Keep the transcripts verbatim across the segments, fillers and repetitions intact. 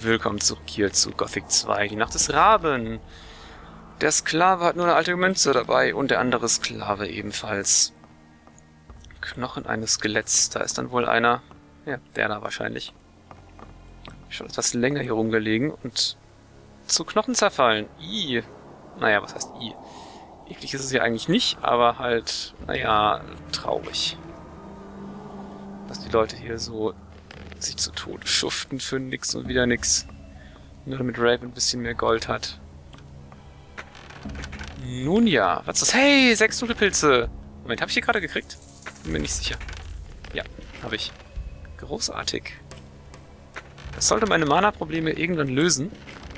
Willkommen zurück hier zu Gothic zwei, die Nacht des Raben. Der Sklave hat nur eine alte Münze dabei und der andere Sklave ebenfalls. Knochen eines Skeletts, da ist dann wohl einer, ja, der da wahrscheinlich. Schon etwas länger hier rumgelegen und zu Knochen zerfallen. I. Naja, was heißt I? Eklig ist es ja eigentlich nicht, aber halt, naja, traurig. Dass die Leute hier so sich zu Tode schuften für nix und wieder nix. Nur damit Raven ein bisschen mehr Gold hat. Nun ja, was ist das? Hey, sechs Nudelpilze! Moment, habe ich die gerade gekriegt? Bin mir nicht sicher. Ja, habe ich. Großartig. Das sollte meine Mana-Probleme irgendwann lösen.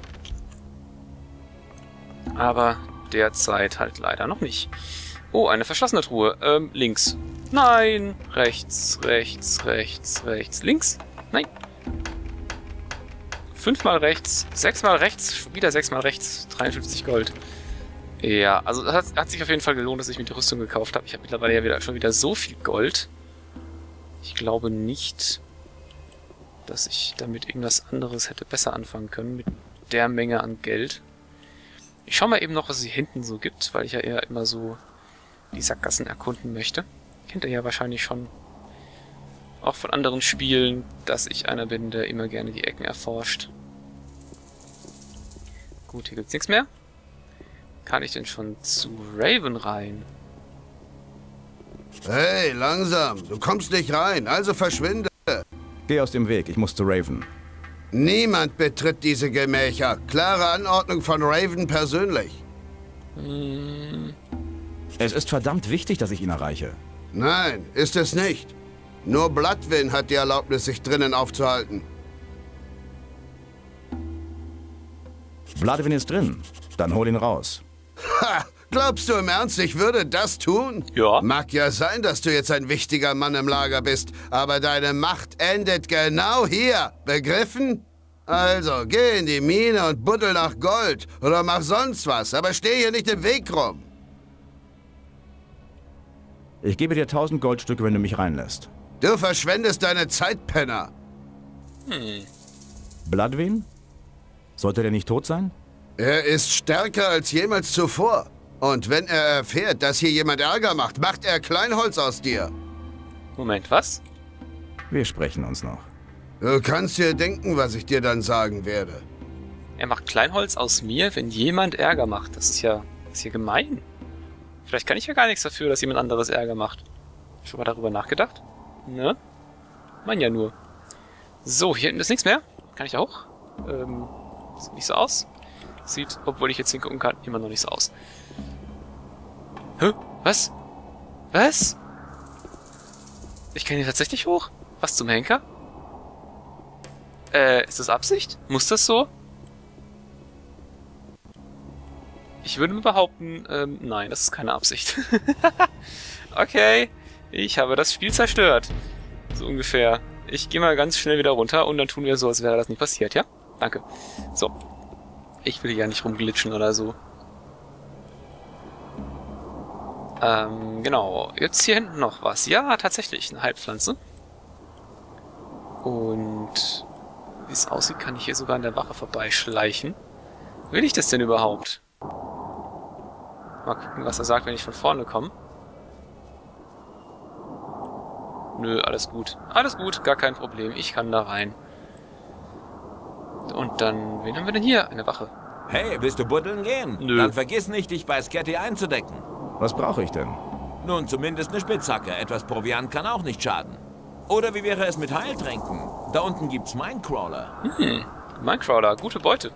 Aber derzeit halt leider noch nicht. Oh, eine verschlossene Truhe. Ähm, links. Nein! Rechts, rechts, rechts, rechts. Links? Nein. Fünfmal rechts, sechsmal rechts, wieder sechsmal rechts. dreiundfünfzig Gold. Ja, also das hat, hat sich auf jeden Fall gelohnt, dass ich mir die Rüstung gekauft habe. Ich habe mittlerweile ja wieder, schon wieder so viel Gold. Ich glaube nicht, dass ich damit irgendwas anderes hätte besser anfangen können mit der Menge an Geld. Ich schaue mal eben noch, was es hier hinten so gibt, weil ich ja eher immer so die Sackgassen erkunden möchte. Kennt ihr ja wahrscheinlich schon auch von anderen Spielen, dass ich einer bin, der immer gerne die Ecken erforscht. Gut, hier gibt's nichts mehr. Kann ich denn schon zu Raven rein? Hey, langsam. Du kommst nicht rein, also verschwinde. Geh aus dem Weg, ich muss zu Raven. Niemand betritt diese Gemächer. Klare Anordnung von Raven persönlich. Hm. Es ist verdammt wichtig, dass ich ihn erreiche. Nein, ist es nicht. Nur Bloodwin hat die Erlaubnis, sich drinnen aufzuhalten. Bloodwin ist drin. Dann hol ihn raus. Ha! Glaubst du im Ernst, ich würde das tun? Ja. Mag ja sein, dass du jetzt ein wichtiger Mann im Lager bist, aber deine Macht endet genau hier. Begriffen? Also, geh in die Mine und buddel nach Gold oder mach sonst was, aber steh hier nicht im Weg rum. Ich gebe dir tausend Goldstücke, wenn du mich reinlässt. Du verschwendest deine Zeit, Penner. Hm. Bloodwin? Sollte der nicht tot sein? Er ist stärker als jemals zuvor. Und wenn er erfährt, dass hier jemand Ärger macht, macht er Kleinholz aus dir. Moment, was? Wir sprechen uns noch. Du kannst dir denken, was ich dir dann sagen werde. Er macht Kleinholz aus mir, wenn jemand Ärger macht. Das ist ja, das ist ja gemein. Vielleicht kann ich ja gar nichts dafür, dass jemand anderes Ärger macht. Schon mal darüber nachgedacht? Ne? Man ja nur. So, hier hinten ist nichts mehr. Kann ich da hoch? Ähm, sieht nicht so aus. Sieht, obwohl ich jetzt hingucken kann, immer noch nicht so aus. Hä? Was? Was? Ich kann hier tatsächlich hoch? Was zum Henker? Äh, ist das Absicht? Muss das so? Ich würde behaupten, ähm, nein, das ist keine Absicht. Okay, ich habe das Spiel zerstört. So ungefähr. Ich gehe mal ganz schnell wieder runter und dann tun wir so, als wäre das nicht passiert, ja? Danke. So. Ich will hier ja nicht rumglitschen oder so. Ähm, genau. Jetzt hier hinten noch was. Ja, tatsächlich, eine Heilpflanze. Und wie es aussieht, kann ich hier sogar an der Wache vorbeischleichen. Will ich das denn überhaupt? Mal gucken, was er sagt, wenn ich von vorne komme. Nö, alles gut. Alles gut, gar kein Problem. Ich kann da rein. Und dann, wen haben wir denn hier? Eine Wache. Hey, willst du buddeln gehen? Nö. Dann vergiss nicht, dich bei Sketty einzudecken. Was brauche ich denn? Nun, zumindest eine Spitzhacke. Etwas Proviant kann auch nicht schaden. Oder wie wäre es mit Heiltränken? Da unten gibt's Minecrawler. Hm, Minecrawler, gute Beute.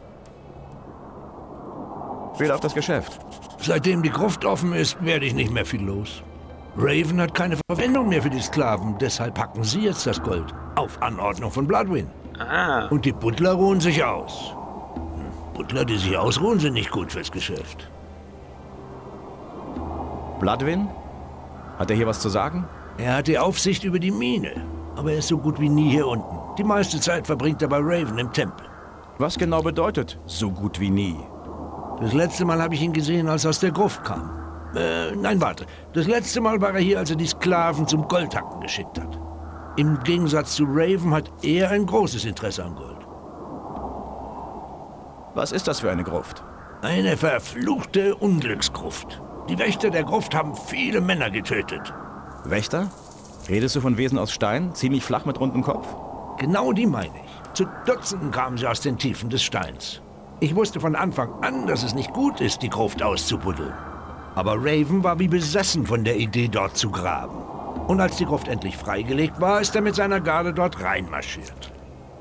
Wähl auf das Geschäft. Seitdem die Gruft offen ist, werde ich nicht mehr viel los. Raven hat keine Verwendung mehr für die Sklaven, deshalb packen sie jetzt das Gold. Auf Anordnung von Bloodwin. Ah. Und die Butler ruhen sich aus. Hm, Butler, die sich ausruhen, sind nicht gut fürs Geschäft. Bloodwin? Hat er hier was zu sagen? Er hat die Aufsicht über die Mine, aber er ist so gut wie nie hier unten. Die meiste Zeit verbringt er bei Raven im Tempel. Was genau bedeutet so gut wie nie? Das letzte Mal habe ich ihn gesehen, als er aus der Gruft kam. Äh, nein, warte. Das letzte Mal war er hier, als er die Sklaven zum Goldhacken geschickt hat. Im Gegensatz zu Raven hat er ein großes Interesse an Gold. Was ist das für eine Gruft? Eine verfluchte Unglücksgruft. Die Wächter der Gruft haben viele Männer getötet. Wächter? Redest du von Wesen aus Stein, ziemlich flach mit rundem Kopf? Genau die meine ich. Zu Dutzenden kamen sie aus den Tiefen des Steins. Ich wusste von Anfang an, dass es nicht gut ist, die Gruft auszubuddeln. Aber Raven war wie besessen von der Idee, dort zu graben. Und als die Gruft endlich freigelegt war, ist er mit seiner Garde dort reinmarschiert.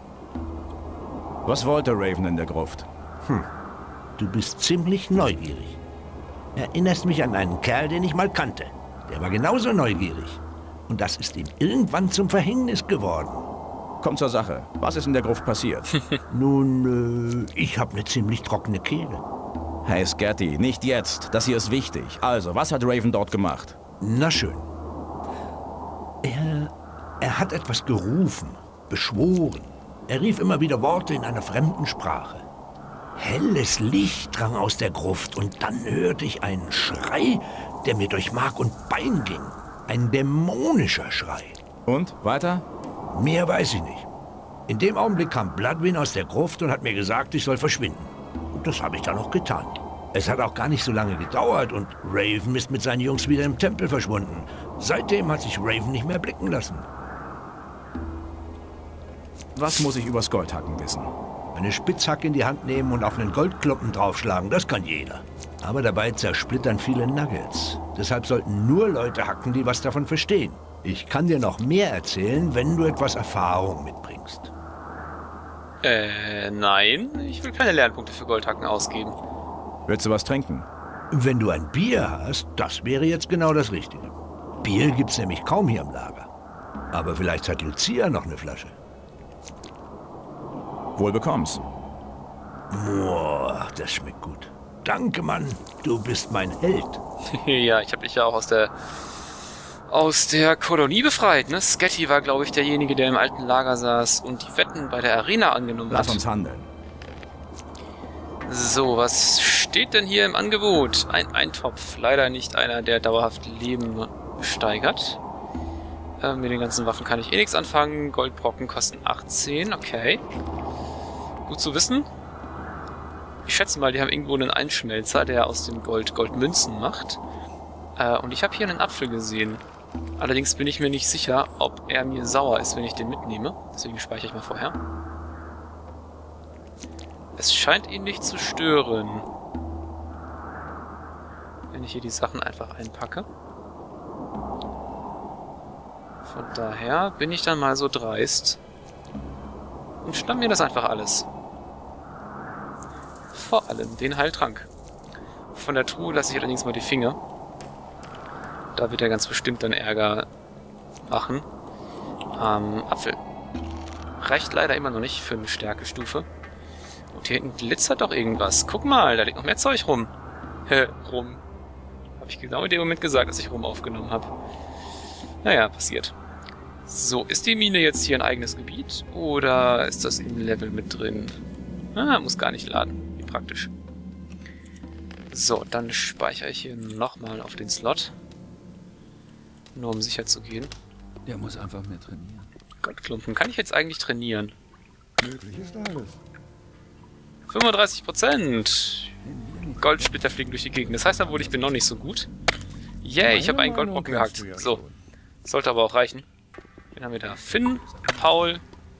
Was wollte Raven in der Gruft? Hm, du bist ziemlich neugierig. Erinnerst mich an einen Kerl, den ich mal kannte. Der war genauso neugierig. Und das ist ihm irgendwann zum Verhängnis geworden. Komm zur Sache. Was ist in der Gruft passiert? Nun, äh, ich habe eine ziemlich trockene Kehle. Hey Scatty, nicht jetzt. Das hier ist wichtig. Also, was hat Raven dort gemacht? Na schön. Er, er hat etwas gerufen, beschworen. Er rief immer wieder Worte in einer fremden Sprache. Helles Licht drang aus der Gruft und dann hörte ich einen Schrei, der mir durch Mark und Bein ging. Ein dämonischer Schrei. Und? Weiter? Mehr weiß ich nicht. In dem Augenblick kam Bloodwyn aus der Gruft und hat mir gesagt, ich soll verschwinden. Und das habe ich dann auch getan. Es hat auch gar nicht so lange gedauert und Raven ist mit seinen Jungs wieder im Tempel verschwunden. Seitdem hat sich Raven nicht mehr blicken lassen. Was muss ich übers Goldhacken wissen? Eine Spitzhacke in die Hand nehmen und auf einen Goldklumpen draufschlagen, das kann jeder. Aber dabei zersplittern viele Nuggets. Deshalb sollten nur Leute hacken, die was davon verstehen. Ich kann dir noch mehr erzählen, wenn du etwas Erfahrung mitbringst. Äh, nein. Ich will keine Lernpunkte für Goldhacken ausgeben. Willst du was trinken? Wenn du ein Bier hast, das wäre jetzt genau das Richtige. Bier gibt's nämlich kaum hier im Lager. Aber vielleicht hat Lucia noch eine Flasche. Wohl bekomm's. Boah, das schmeckt gut. Danke, Mann. Du bist mein Held. Ja, ich habe dich ja auch aus der aus der Kolonie befreit, ne? Scatty war, glaube ich, derjenige, der im alten Lager saß und die Wetten bei der Arena angenommen Lass hat. uns handeln. So, was steht denn hier im Angebot? Ein Eintopf. Leider nicht einer, der dauerhaft Leben steigert. Äh, mit den ganzen Waffen kann ich eh nichts anfangen. Goldbrocken kosten achtzehn, okay. Gut zu wissen. Ich schätze mal, die haben irgendwo einen Einschmelzer, der aus dem Gold Goldmünzen macht. Äh, und ich habe hier einen Apfel gesehen. Allerdings bin ich mir nicht sicher, ob er mir sauer ist, wenn ich den mitnehme. Deswegen speichere ich mal vorher. Es scheint ihn nicht zu stören, wenn ich hier die Sachen einfach einpacke. Von daher bin ich dann mal so dreist und schnapp mir das einfach alles. Vor allem den Heiltrank. Von der Truhe lasse ich allerdings mal die Finger. Da wird er ganz bestimmt dann Ärger machen. Ähm, Apfel. Reicht leider immer noch nicht für eine Stärkestufe. Und hier hinten glitzert doch irgendwas. Guck mal, da liegt noch mehr Zeug rum. Hä, rum. Habe ich genau in dem Moment gesagt, dass ich rum aufgenommen habe. Naja, passiert. So, ist die Mine jetzt hier ein eigenes Gebiet? Oder ist das im Level mit drin? Ah, muss gar nicht laden. Wie praktisch. So, dann speichere ich hier nochmal auf den Slot. Nur um sicher zu gehen. Der muss einfach mehr trainieren. Goldklumpen. Kann ich jetzt eigentlich trainieren? Möglich ist alles. fünfunddreißig Prozent. Goldsplitter fliegen durch die Gegend. Das heißt dann wohl, ich bin noch nicht so gut. Yay, ich habe einen Goldbrocken gehackt. So. Sollte aber auch reichen. Wen haben wir da? Finn, Paul.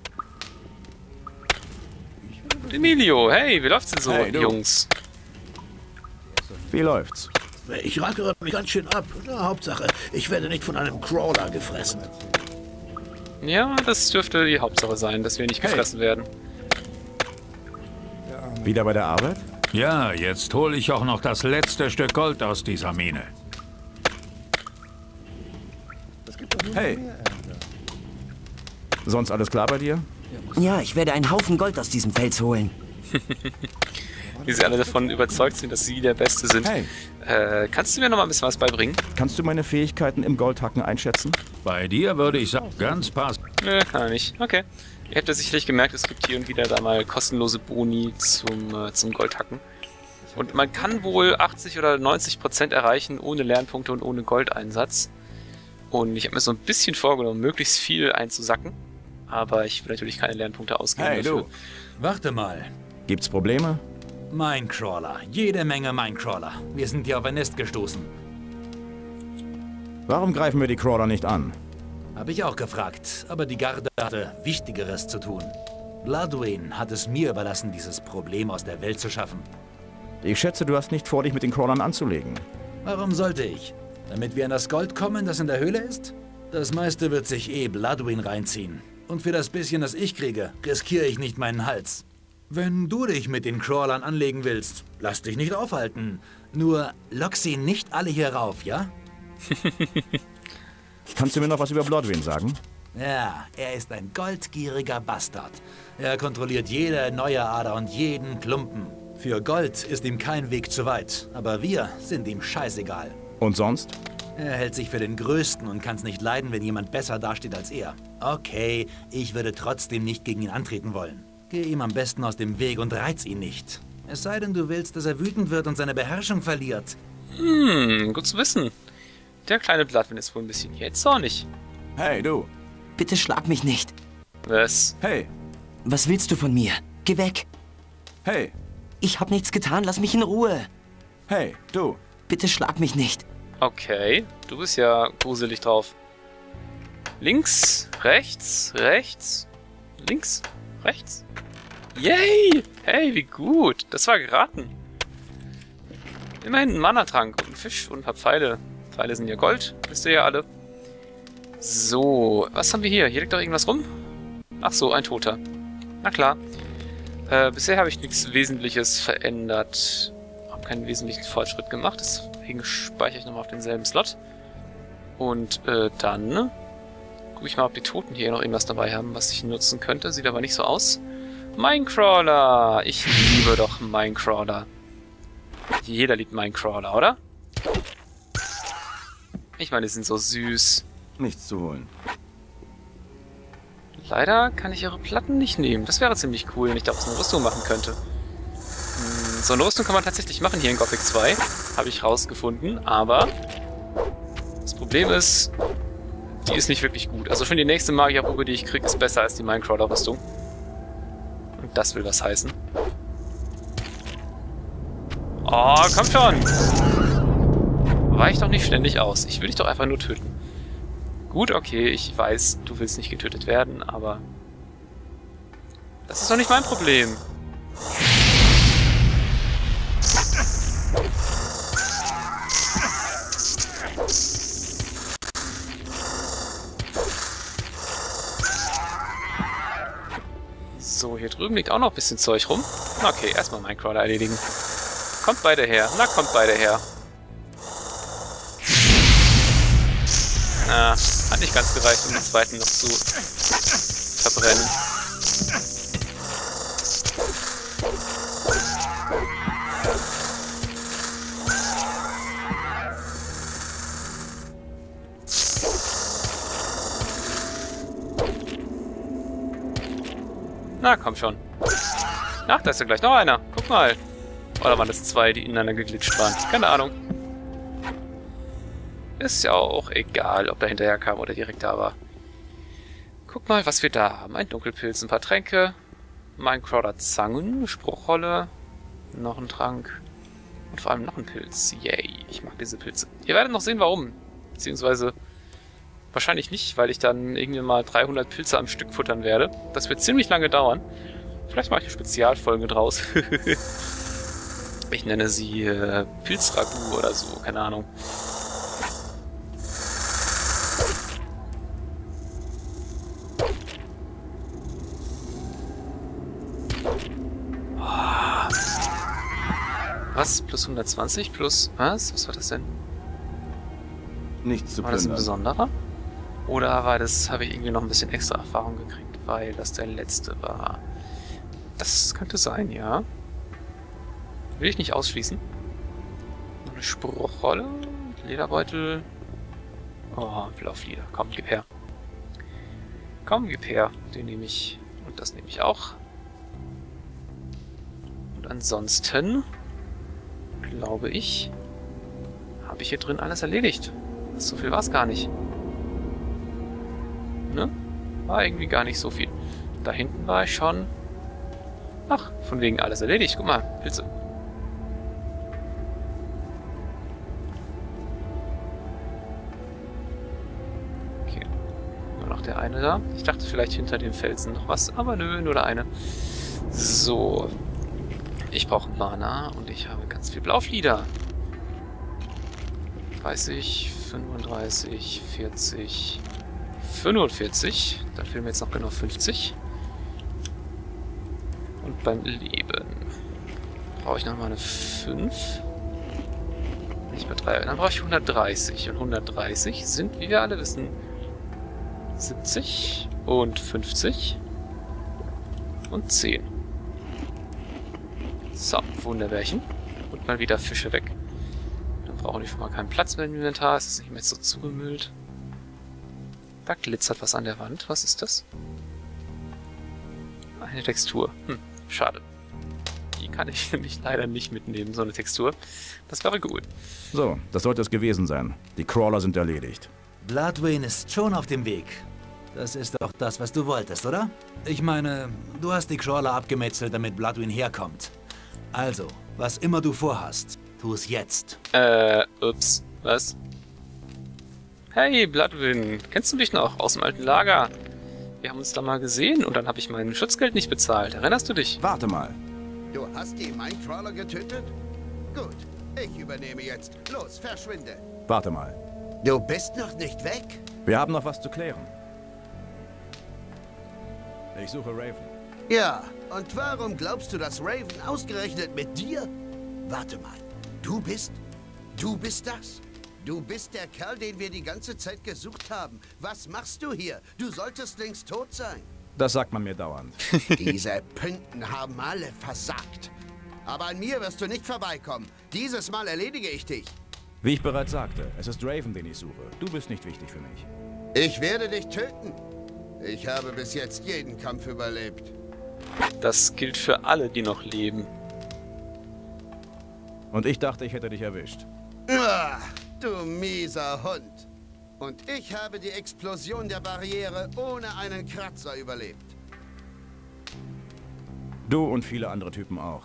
Und Emilio. Hey, wie läuft's denn so, Hey, du. Jungs? Wie läuft's? Ich rackere mich ganz schön ab. Na, Hauptsache, ich werde nicht von einem Crawler gefressen. Ja, das dürfte die Hauptsache sein, dass wir nicht gefressen werden. Wieder bei der Arbeit? Ja, jetzt hole ich auch noch das letzte Stück Gold aus dieser Mine. Hey. Sonst alles klar bei dir? Ja, ich werde einen Haufen Gold aus diesem Fels holen. Wie sie alle davon überzeugt sind, dass sie der Beste sind. Hey. Äh, kannst du mir noch mal ein bisschen was beibringen? Kannst du meine Fähigkeiten im Goldhacken einschätzen? Bei dir würde ich sagen, ganz passend. Nö, kann er nicht. Okay. Ihr habt ja sicherlich gemerkt, es gibt hier und wieder da mal kostenlose Boni zum, äh, zum Goldhacken. Und man kann wohl achtzig oder neunzig Prozent erreichen ohne Lernpunkte und ohne Goldeinsatz. Und ich habe mir so ein bisschen vorgenommen, möglichst viel einzusacken. Aber ich will natürlich keine Lernpunkte ausgeben. Hey, dafür. du. Warte mal. Gibt's Probleme? Minecrawler. Jede Menge Minecrawler. Wir sind hier auf ein Nest gestoßen. Warum greifen wir die Crawler nicht an? Habe ich auch gefragt, aber die Garde hatte Wichtigeres zu tun. Bloodwyn hat es mir überlassen, dieses Problem aus der Welt zu schaffen. Ich schätze, du hast nicht vor, dich mit den Crawlern anzulegen. Warum sollte ich? Damit wir an das Gold kommen, das in der Höhle ist? Das meiste wird sich eh Bloodwyn reinziehen. Und für das bisschen, das ich kriege, riskiere ich nicht meinen Hals. Wenn du dich mit den Crawlern anlegen willst, lass dich nicht aufhalten. Nur lock sie nicht alle hier rauf, ja? Kannst du mir noch was über Bloodwyn sagen? Ja, er ist ein goldgieriger Bastard. Er kontrolliert jede neue Ader und jeden Klumpen. Für Gold ist ihm kein Weg zu weit, aber wir sind ihm scheißegal. Und sonst? Er hält sich für den Größten und kann es nicht leiden, wenn jemand besser dasteht als er. Okay, ich würde trotzdem nicht gegen ihn antreten wollen. Geh ihm am besten aus dem Weg und reiz ihn nicht. Es sei denn, du willst, dass er wütend wird und seine Beherrschung verliert. Hm, gut zu wissen. Der kleine Bloodwyn ist wohl ein bisschen jähzornig. Hey, du. Bitte schlag mich nicht. Was? Hey. Was willst du von mir? Geh weg. Hey. Ich hab nichts getan, lass mich in Ruhe. Hey, du. Bitte schlag mich nicht. Okay, du bist ja gruselig drauf. Links, rechts, rechts, links, rechts. Yay! Hey, wie gut. Das war geraten. Immerhin ein Mana-Trank und ein Fisch und ein paar Pfeile. Pfeile sind ja Gold, wisst ihr ja alle. So, was haben wir hier? Hier liegt doch irgendwas rum? Ach so, ein Toter. Na klar. Äh, bisher habe ich nichts Wesentliches verändert. Habe keinen wesentlichen Fortschritt gemacht, deswegen speichere ich nochmal auf denselben Slot. Und äh, dann gucke ich mal, ob die Toten hier noch irgendwas dabei haben, was ich nutzen könnte. Sieht aber nicht so aus. Minecrawler! Ich liebe doch Minecrawler. Jeder liebt Minecrawler, oder? Ich meine, die sind so süß. Nichts zu holen. Leider kann ich ihre Platten nicht nehmen. Das wäre ziemlich cool, wenn ich daraus eine Rüstung machen könnte. Hm, so eine Rüstung kann man tatsächlich machen hier in Gothic zwei. Habe ich rausgefunden, aber das Problem ist, die ist nicht wirklich gut. Also schon die nächste Magierprobe, die ich kriege, ist besser als die Minecrawler-Rüstung. Und das will was heißen. Oh, komm schon! Weich doch nicht ständig aus. Ich will dich doch einfach nur töten. Gut, okay, ich weiß, du willst nicht getötet werden, aber das ist doch nicht mein Problem. So, hier drüben liegt auch noch ein bisschen Zeug rum. Okay, erstmal Minecrawler erledigen. Kommt beide her. Na, kommt beide her. Na, hat nicht ganz gereicht, um den zweiten noch zu verbrennen. Na, komm schon. Ach, da ist ja gleich noch einer. Guck mal. Oder waren das zwei, die ineinander geglitscht waren? Keine Ahnung. Ist ja auch egal, ob er hinterher kam oder direkt da war. Guck mal, was wir da haben. Ein Dunkelpilz, ein paar Tränke, Minecrawler Zangen, Spruchrolle, noch ein Trank und vor allem noch ein Pilz. Yay, ich mag diese Pilze. Ihr werdet noch sehen, warum. Beziehungsweise wahrscheinlich nicht, weil ich dann irgendwie mal dreihundert Pilze am Stück futtern werde. Das wird ziemlich lange dauern. Vielleicht mache ich eine Spezialfolge draus. Ich nenne sie äh, Pilzragout oder so, keine Ahnung. Was? Plus hundertzwanzig? Plus... Was? Was war das denn? Nichts zu War das ein plündern. besonderer? Oder war das... Habe ich irgendwie noch ein bisschen extra Erfahrung gekriegt, weil das der letzte war? Das könnte sein, ja. Will ich nicht ausschließen. Noch eine Spruchrolle. Lederbeutel. Oh, Blauflieder. Komm, gib her. Komm, gib her. Den nehme ich. Und das nehme ich auch. Und ansonsten... glaube ich, habe ich hier drin alles erledigt. So viel war es gar nicht. Ne? War irgendwie gar nicht so viel. Da hinten war ich schon. Ach, von wegen alles erledigt. Guck mal, Pilze. Okay. Nur noch der eine da. Ich dachte vielleicht hinter dem Felsen noch was, aber nö, nur der eine. So. Ich brauche Mana und ich habe ganz viel Blauflieder. dreißig, fünfunddreißig, vierzig, fünfundvierzig. Dann fehlen mir jetzt noch genau fünfzig. Und beim Leben brauche ich nochmal eine fünf. Nicht mehr drei. Dann brauche ich hundertdreißig. Und hundertdreißig sind, wie wir alle wissen, siebzig und fünfzig und zehn. So, Wunderbärchen. Und mal wieder Fische weg. Dann brauche ich schon mal keinen Platz mehr im Inventar. Es ist nicht mehr so zugemüllt. Da glitzert was an der Wand. Was ist das? Eine Textur. Hm, schade. Die kann ich nämlich leider nicht mitnehmen, so eine Textur. Das wäre gut. So, das sollte es gewesen sein. Die Crawler sind erledigt. Bloodwing ist schon auf dem Weg. Das ist doch das, was du wolltest, oder? Ich meine, du hast die Crawler abgemetzelt, damit Bloodwing herkommt. Also, was immer du vorhast, tu es jetzt. Äh, ups, was? Hey, Bloodwing, kennst du dich noch aus dem alten Lager? Wir haben uns da mal gesehen und dann habe ich mein Schutzgeld nicht bezahlt. Erinnerst du dich? Warte mal. Du hast die Minecrawler getötet? Gut, ich übernehme jetzt. Los, verschwinde. Warte mal. Du bist noch nicht weg? Wir haben noch was zu klären. Ich suche Raven. Ja, und warum glaubst du, dass Raven ausgerechnet mit dir? Warte mal, du bist... Du bist das? Du bist der Kerl, den wir die ganze Zeit gesucht haben. Was machst du hier? Du solltest längst tot sein. Das sagt man mir dauernd. Diese Pünten haben alle versagt. Aber an mir wirst du nicht vorbeikommen. Dieses Mal erledige ich dich. Wie ich bereits sagte, es ist Raven, den ich suche. Du bist nicht wichtig für mich. Ich werde dich töten. Ich habe bis jetzt jeden Kampf überlebt. Das gilt für alle, die noch leben. Und ich dachte, ich hätte dich erwischt. Ah, du mieser Hund. Und ich habe die Explosion der Barriere ohne einen Kratzer überlebt. Du und viele andere Typen auch.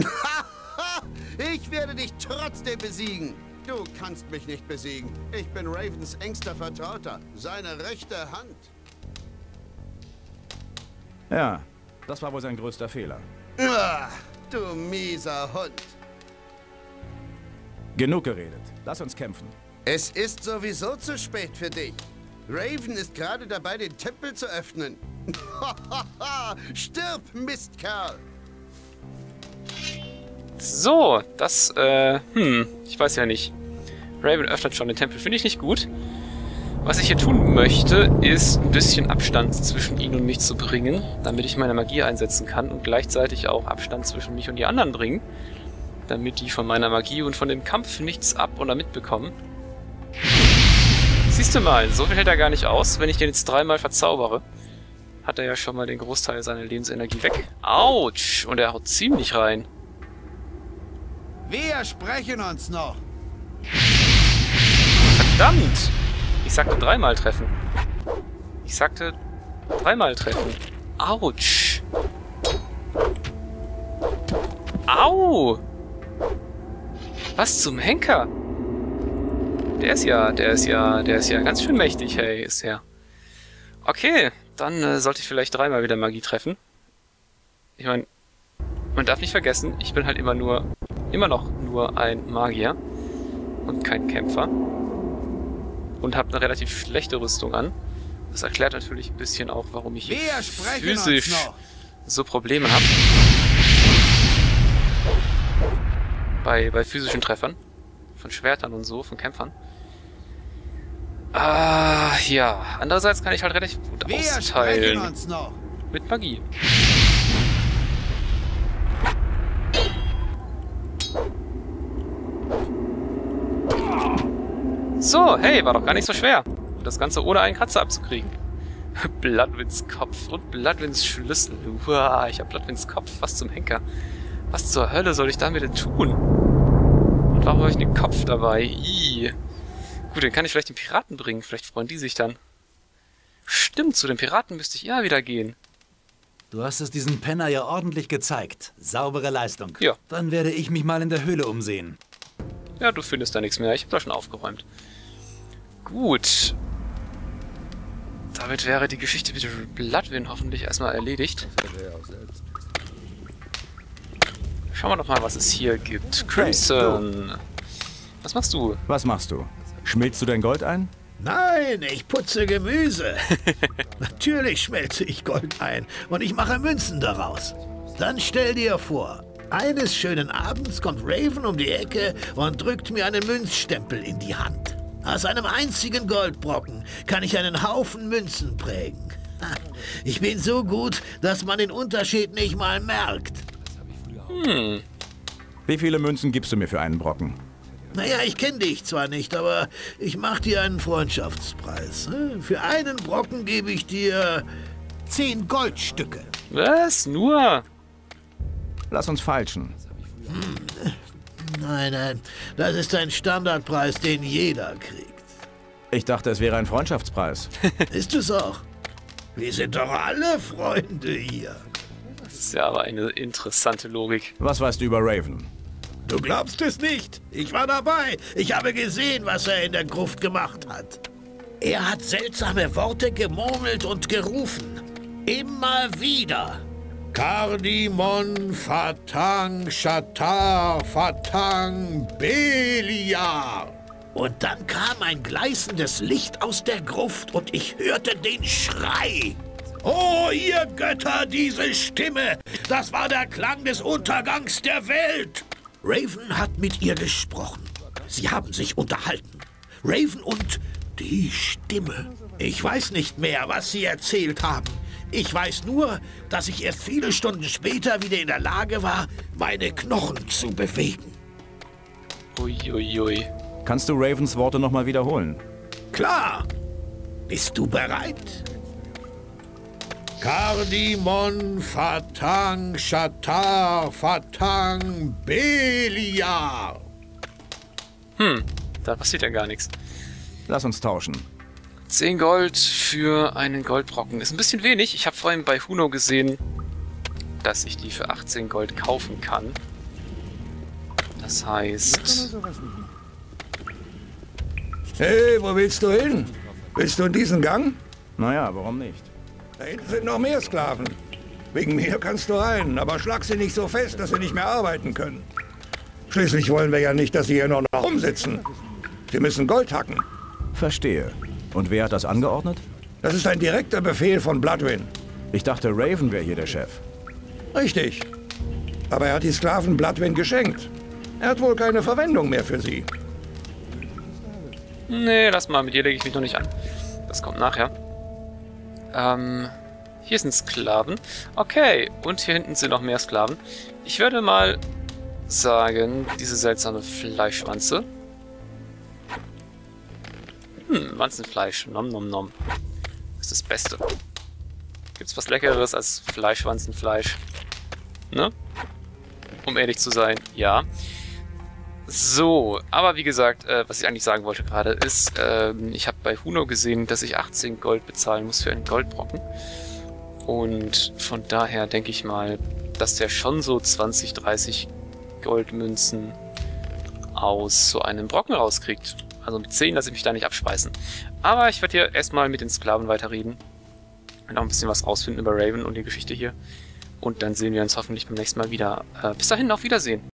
Ich werde dich trotzdem besiegen. Du kannst mich nicht besiegen. Ich bin Ravens engster Vertrauter, seine rechte Hand. Ja, das war wohl sein größter Fehler. Ah, du mieser Hund. Genug geredet. Lass uns kämpfen. Es ist sowieso zu spät für dich. Raven ist gerade dabei, den Tempel zu öffnen. Stirb, Mistkerl! So, das, äh, hm, ich weiß ja nicht. Raven öffnet schon den Tempel, finde ich nicht gut. Was ich hier tun möchte, ist ein bisschen Abstand zwischen ihn und mich zu bringen, damit ich meine Magie einsetzen kann und gleichzeitig auch Abstand zwischen mich und die anderen bringen, damit die von meiner Magie und von dem Kampf nichts ab oder mitbekommen. Siehst du mal, so viel hält er gar nicht aus. Wenn ich den jetzt dreimal verzaubere, hat er ja schon mal den Großteil seiner Lebensenergie weg. Autsch! Und er haut ziemlich rein. Wir sprechen uns noch. Verdammt! Ich sagte dreimal treffen. Ich sagte dreimal treffen. Autsch! Au! Was zum Henker? Der ist ja, der ist ja, der ist ja ganz schön mächtig, hey, ist er. Okay, dann äh, sollte ich vielleicht dreimal wieder Magie treffen. Ich meine, man darf nicht vergessen, ich bin halt immer nur, immer noch nur ein Magier und kein Kämpfer. Und habe eine relativ schlechte Rüstung an. Das erklärt natürlich ein bisschen auch, warum ich hier physisch so Probleme habe. Bei, bei physischen Treffern. Von Schwertern und so, von Kämpfern. Ah, ja. Andererseits kann ich halt relativ gut austeilen. Mit Magie. So, hey, war doch gar nicht so schwer. Das Ganze ohne einen Kratzer abzukriegen. Bloodwinds Kopf und Bloodwinds Schlüssel. Uah, ich hab Bloodwinds Kopf. Was zum Henker. Was zur Hölle soll ich damit denn tun? Und warum habe ich den Kopf dabei? Ih. Gut, den kann ich vielleicht den Piraten bringen. Vielleicht freuen die sich dann. Stimmt, zu den Piraten müsste ich immer wieder gehen. Du hast es diesem Penner ja ordentlich gezeigt. Saubere Leistung. Ja. Dann werde ich mich mal in der Höhle umsehen. Ja, du findest da nichts mehr. Ich habe da schon aufgeräumt. Gut. Damit wäre die Geschichte mit Bloodwind hoffentlich erstmal erledigt. Schauen wir doch mal, was es hier gibt. Crimson. Was machst du? Was machst du? Schmilzt du dein Gold ein? Nein, ich putze Gemüse. Natürlich schmelze ich Gold ein und ich mache Münzen daraus. Dann stell dir vor, eines schönen Abends kommt Raven um die Ecke und drückt mir einen Münzstempel in die Hand. Aus einem einzigen Goldbrocken kann ich einen Haufen Münzen prägen. Ich bin so gut, dass man den Unterschied nicht mal merkt. Hm. Wie viele Münzen gibst du mir für einen Brocken? Naja, ich kenne dich zwar nicht, aber ich mache dir einen Freundschaftspreis. Für einen Brocken gebe ich dir zehn Goldstücke. Was? Nur? Lass uns feilschen. Hm. Nein, nein, das ist ein Standardpreis, den jeder kriegt. Ich dachte, es wäre ein Freundschaftspreis. Ist es auch. Wir sind doch alle Freunde hier. Das ist ja aber eine interessante Logik. Was weißt du über Raven? Du glaubst es nicht. Ich war dabei. Ich habe gesehen, was er in der Gruft gemacht hat. Er hat seltsame Worte gemurmelt und gerufen. Immer wieder. Kardimon, Fatang, Shatar, Fatang, Beliar. Und dann kam ein gleißendes Licht aus der Gruft und ich hörte den Schrei. Oh, ihr Götter, diese Stimme! Das war der Klang des Untergangs der Welt! Raven hat mit ihr gesprochen. Sie haben sich unterhalten. Raven und die Stimme. Ich weiß nicht mehr, was sie erzählt haben. Ich weiß nur, dass ich erst viele Stunden später wieder in der Lage war, meine Knochen zu bewegen. Uiuiui. Ui, ui. Kannst du Ravens Worte nochmal wiederholen? Klar. Bist du bereit? Kardimon, Fatang, Shatar, Fatang, Beliar. Hm, da passiert ja gar nichts. Lass uns tauschen. zehn Gold für einen Goldbrocken. Ist ein bisschen wenig. Ich habe vorhin bei Huno gesehen, dass ich die für achtzehn Gold kaufen kann. Das heißt... Hey, wo willst du hin? Willst du in diesen Gang? Naja, warum nicht? Da hinten sind noch mehr Sklaven. Wegen mir kannst du rein, aber schlag sie nicht so fest, dass sie nicht mehr arbeiten können. Schließlich wollen wir ja nicht, dass sie hier nur noch rumsitzen. Sie müssen Gold hacken. Verstehe. Und wer hat das angeordnet? Das ist ein direkter Befehl von Bloodwind. Ich dachte, Raven wäre hier der Chef. Richtig. Aber er hat die Sklaven Bloodwind geschenkt. Er hat wohl keine Verwendung mehr für sie. Nee, lass mal, mit dir lege ich mich noch nicht an. Das kommt nachher. Ähm, hier sind Sklaven. Okay, und hier hinten sind noch mehr Sklaven. Ich würde mal sagen, diese seltsame Fleischwanze. Hm, Wanzenfleisch. Nom nom nom. Das ist das Beste. Gibt's was Leckeres als Fleischwanzenfleisch? Ne? Um ehrlich zu sein, ja. So, aber wie gesagt, äh, was ich eigentlich sagen wollte gerade ist, äh, ich habe bei Huno gesehen, dass ich achtzehn Gold bezahlen muss für einen Goldbrocken. Und von daher denke ich mal, dass der schon so zwanzig, dreißig Goldmünzen aus so einem Brocken rauskriegt. Also mit zehn lasse ich mich da nicht abspeisen. Aber ich werde hier erstmal mit den Sklaven weiterreden. Und auch ein bisschen was rausfinden über Raven und die Geschichte hier. Und dann sehen wir uns hoffentlich beim nächsten Mal wieder. Äh, bis dahin, auf Wiedersehen.